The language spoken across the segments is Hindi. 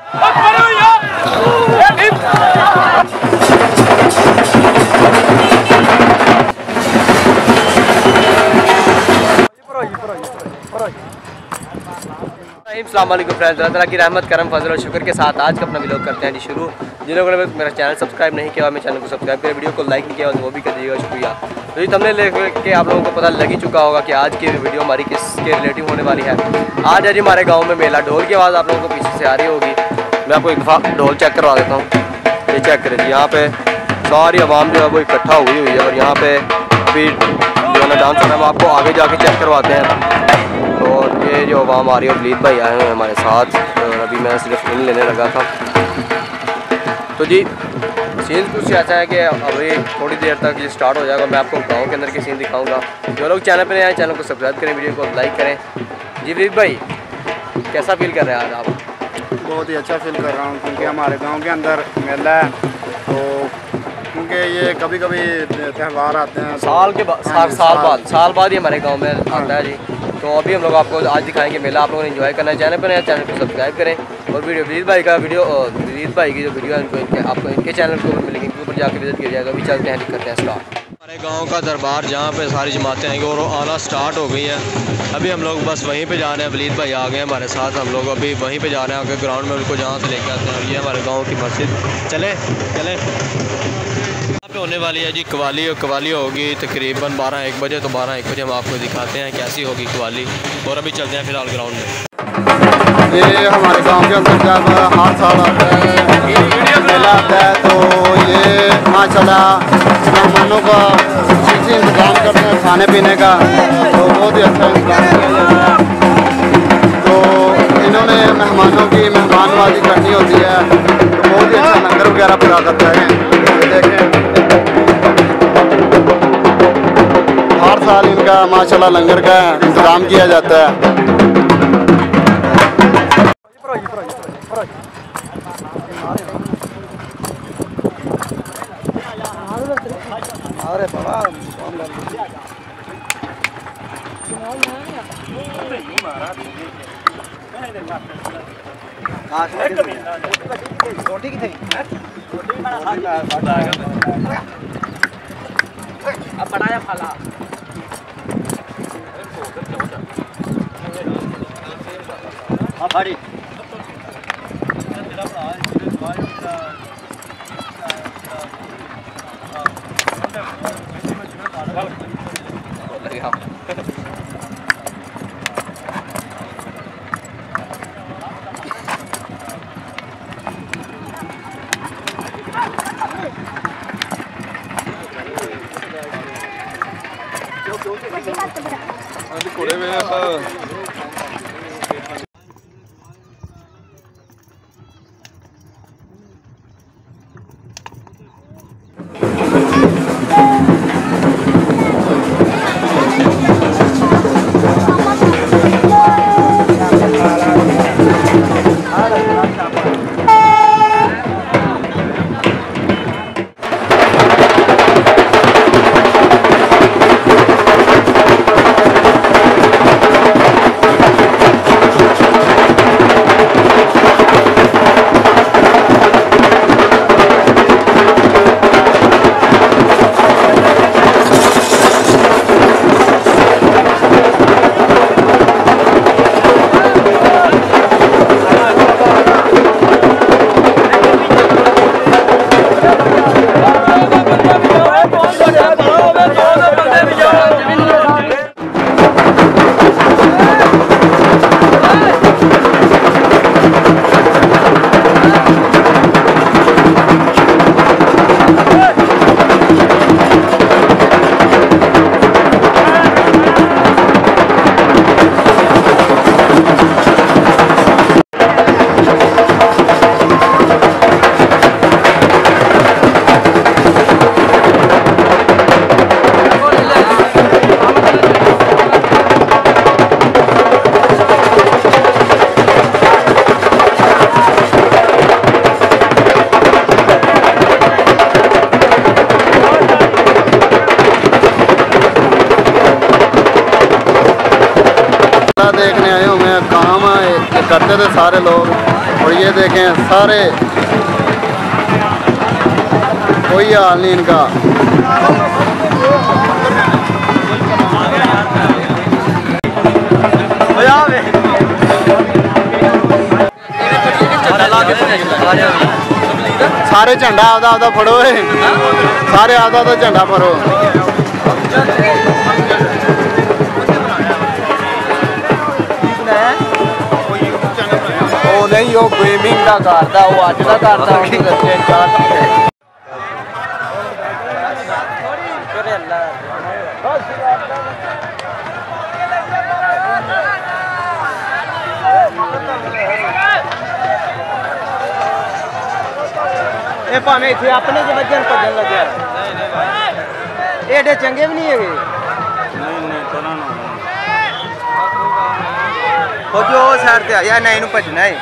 अस्सलाम वालेकुम फ्रेंड्स, अल्लाह ताला की रहमत करम फजल और शुक्र के साथ आज का अपना व्लॉग करते हैं जी शुरू। जिन लोगों ने मेरा चैनल सब्सक्राइब नहीं किया, मेरे चैनल को सब्सक्राइब करें, वीडियो को लाइक नहीं किया तो वो भी कर दीजिएगा, शुक्रिया। तो ये हमने लेके आप लोगों को पता लग ही चुका होगा कि आज की वीडियो हमारी किसके रिलेटिव होने वाली है। आज है जी हमारे गाँव में मेला। ढोल की आवाज़ आप लोगों को पीछे से आ रही होगी। मैं आपको एक दफ़ा ढोल चेक करवा देता हूँ। ये चेक करें जी, यहाँ पे सारी आवाम जो है वो इकट्ठा हुई है और यहाँ पे अभी जो है ना डांस है, हम आपको आगे जाके चेक करवाते हैं। और ये जो आवाम आ रही है, वलीद भाई आए हुए हैं हमारे साथ और अभी मैं सिर्फ इन लेने लगा था। तो जी सीन कुछ ऐसा है कि अभी थोड़ी देर तक ये स्टार्ट हो जाएगा। मैं आपको गांव के अंदर के सीन दिखाऊंगा। जो लोग चैनल पर नए आए, चैनल को सब्सक्राइब करें, वीडियो को लाइक करें। जी वलीद भाई, कैसा फील कर रहे हैं आज आप? बहुत ही अच्छा फील कर रहा हूँ क्योंकि हमारे गांव के अंदर मेला है। तो क्योंकि ये कभी कभी त्यौहार आते हैं साल बाद ही हमारे गांव में आता है जी। तो अभी हम लोग आपको आज दिखाएंगे मेला। आप लोगों ने एंजॉय करना है। चैनल पर नया, चैनल को सब्सक्राइब करें और वलीद भाई की जो वीडियो है आपको इनके चैनल के ऊपर मिलेंगे, इनके ऊपर जाकर विजिट किया जाएगा। अभी चलते हैं, करते हैं स्टार्ट। हमारे गाँव का दरबार जहाँ पे सारी जमातें आएंगी और आना स्टार्ट हो गई हैं। अभी हम लोग बस वहीं पे जा रहे हैं। वलीद भाई आ गए हमारे साथ, हम लोग अभी वहीं पे जा रहे हैं आगे ग्राउंड में, उनको जहाँ से लेकर आते हैं। और ये हमारे गांव की मस्जिद। चले यहाँ पे होने वाली है जी कवाली, और कवाली होगी तकरीबन 12-1 बजे। तो 12-1 बजे हम आपको दिखाते हैं कैसी होगी कवाली। और अभी चलते हैं फिलहाल ग्राउंड में। ये हमारे गांव के अंदर जब हर साल आता है मेला आता है, तो ये माशाल्लाह मेहमानों का अच्छी इंतज़ाम करते हैं खाने पीने का। तो बहुत ही अच्छा इंतज़ाम किया जाता है। तो इन्होंने मेहमानों की मेहमानबाजी करनी होती है, तो बहुत ही अच्छा लंगर वगैरह पूरा करता है। देखें हर साल इनका माशाल्लाह लंगर का इंतज़ाम किया जाता है। अरे बाबा रोटी की थी अब बनाया फाला करते थे सारे लोग। और ये देखें सारे कोई हाल नहीं इनका। सारे झंडा आधा आधा फड़ो, सारे आधा आधा झंडा फड़ो। नहीं वो गेमिंग का करता, वो आज का करता ये भावें इतने अपने च वजन भजन लगे एडे चंगे भी नहीं है जो साइड से आया ना इन्हों भजना है।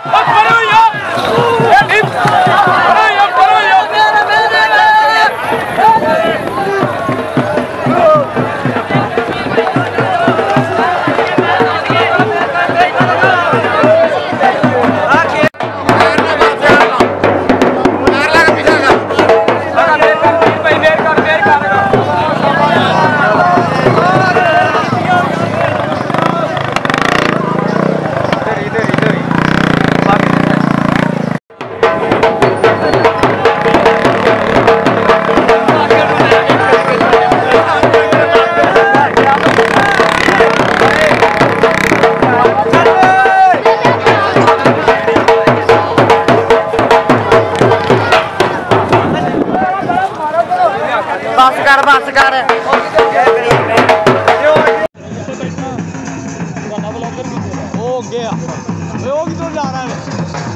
बस कर हो गया वो किधर जा रहा है।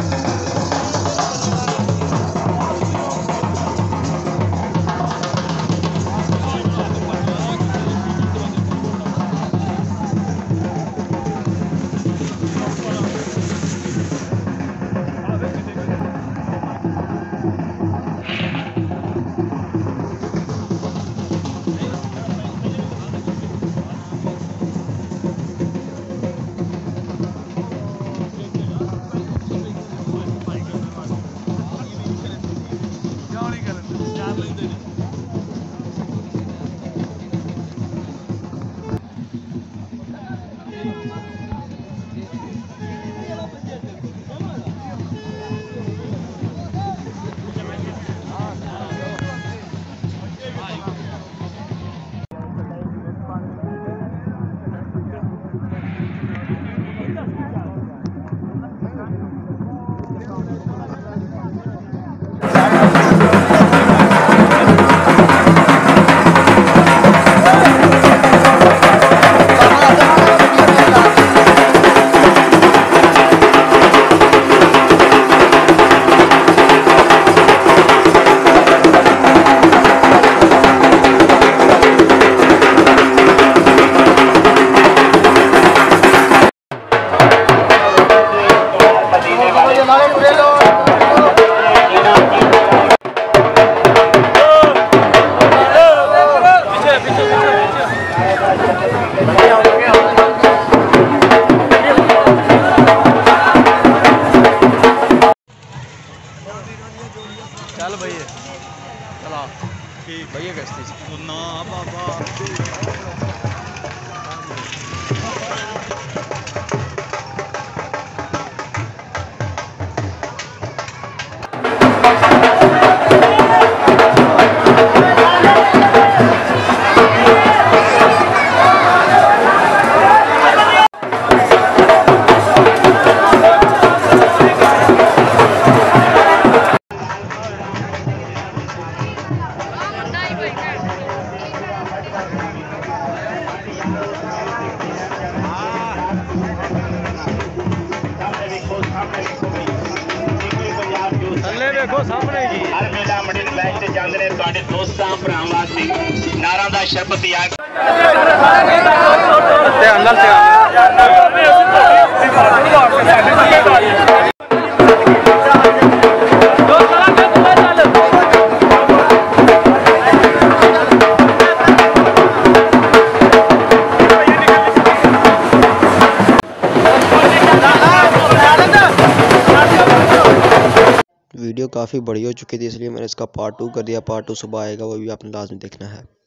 चल भैया चला ठीक भैया कश्ती ना बाबा देखो सामने जी हर मेला मंडी बैच से ਜਾਂਦੇ ਨੇ ਤੁਹਾਡੇ ਦੋਸਤਾਂ ਭਰਾਵਾਂ ਵਾਸਤੇ ਨਾਰਾਂ ਦਾ ਸ਼ਬਦ ਯਾਦ ਤੇ ਅੰਦਰ ਤੇ वीडियो काफ़ी बड़ी हो चुकी थी, इसलिए मैंने इसका पार्ट 2 कर दिया। पार्ट 2 सुबह आएगा, वो भी आपने लाजमी देखना है।